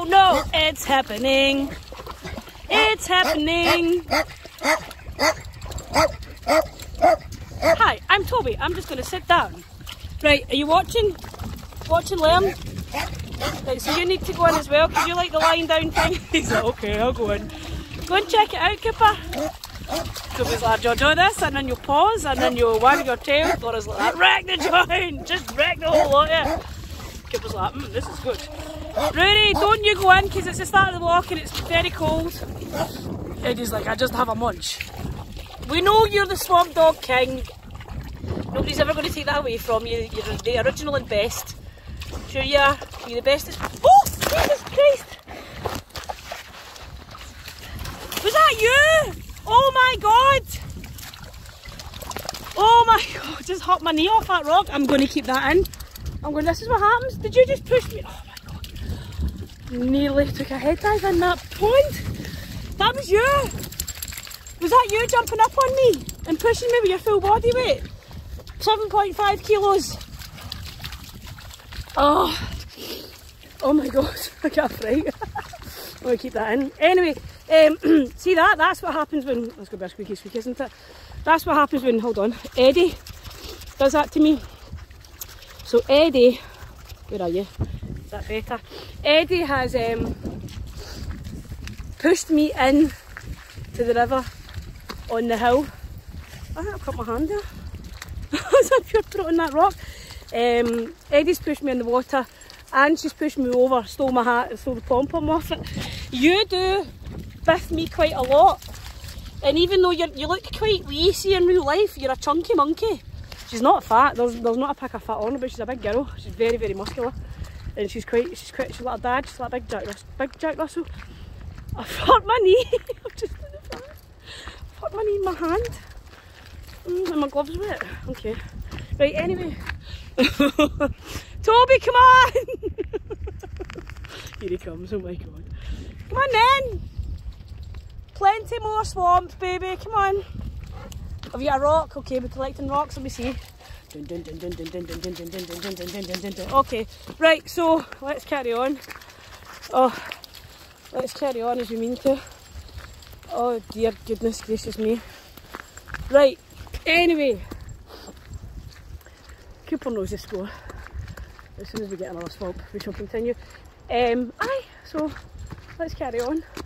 no, no, it's happening. It's happening. Hi, I'm Toby. I'm just going to sit down. Right, are you watching? Watching Liam? Right, so you need to go in as well because you like the lying down thing. He's like, okay, I'll go in. Go and check it out, Cooper. Cooper's like, do this, and then you'll pause, and then you'll wag your tail. Dora's like that. Wreck the joint! Just wreck the whole lot of it. Cooper's like, this is good. Rudy, don't you go in because it's the start of the walk and it's very cold. Eddie's like, I just have a munch. We know you're the Swamp Dog King. Nobody's ever going to take that away from you. You're the original and best. Sure you are. You're the bestest. Oh, Jesus Christ! Was that you? Oh my God! Oh my God! Just hopped my knee off that rock. I'm going to keep that in. I'm going. This is what happens. Did you just push me? Oh my God! Nearly took a head dive in that pond. That was you. Was that you jumping up on me and pushing me with your full body weight? 7.5 kilos. Oh my God, I got a fright. I'm going to keep that in. Anyway, see that? That's what happens when, let's go back squeaky squeak, isn't it? That's what happens when, hold on, Eddie does that to me. So Eddie, where are you? Is that better? Eddie has pushed me in to the river on the hill. I'll cut my hand there. As if you're trotting that rock. Eddie's pushed me in the water and she's pushed me over, stole my hat and stole the pom-pom off it. You do biff me quite a lot. And even though you look quite wee, see in real life, you're a chunky monkey. She's not fat, there's not a pick of fat on her, but she's a big girl. She's very, very muscular. And she's like her dad, she's like Big Jack Russell. I hurt my knee. I've just done it. I hurt my knee in my hand. And my gloves wet. Okay. Right, anyway. Toby, come on! Here he comes, oh my God. Come on then! Plenty more swamps, baby, come on. Have you got a rock? Okay, we're collecting rocks, let me see. Okay, right, so let's carry on. Oh, let's carry on as we mean to. Oh dear goodness gracious me. Right, anyway. Cooper knows the score. As soon as we get another swamp, we shall continue. So let's carry on.